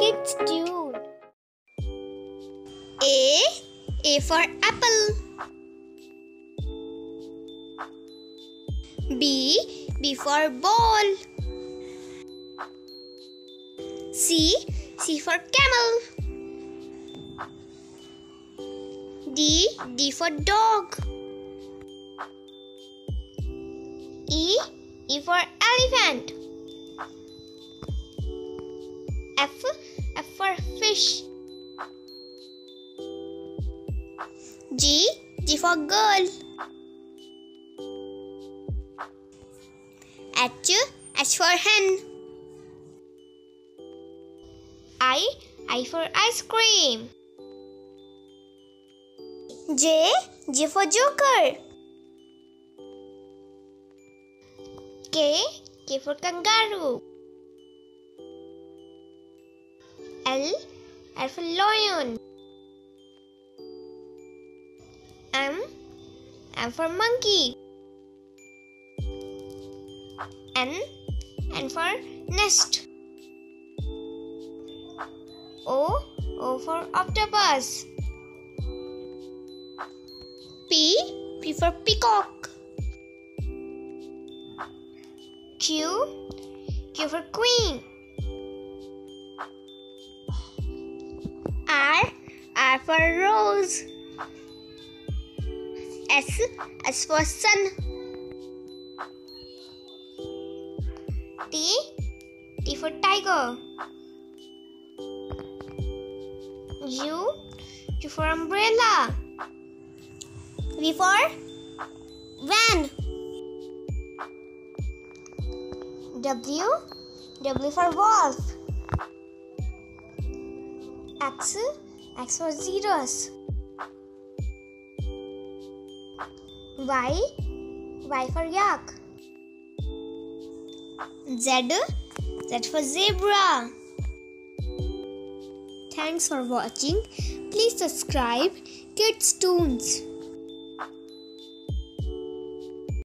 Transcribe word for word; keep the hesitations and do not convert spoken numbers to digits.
Kids Tune. A. A for apple. B. B for ball. C. C for camel. D. D for dog. E. E for elephant. F. F for fish. G. G for girl. H. H for hen. I. I for ice cream. J. J for joker. K. K for kangaroo. L. L for lion. M. M for monkey. N. N for nest. O. O for octopus. P. P for peacock. Q. Q for queen. R. R for rose. S. S for sun. T. T for tiger. U. U for umbrella. V for van. W. W for wolf. X. X for zeros. Y. Y for yak. Z. Z for zebra. Thanks for watching. Please subscribe Kids Toons.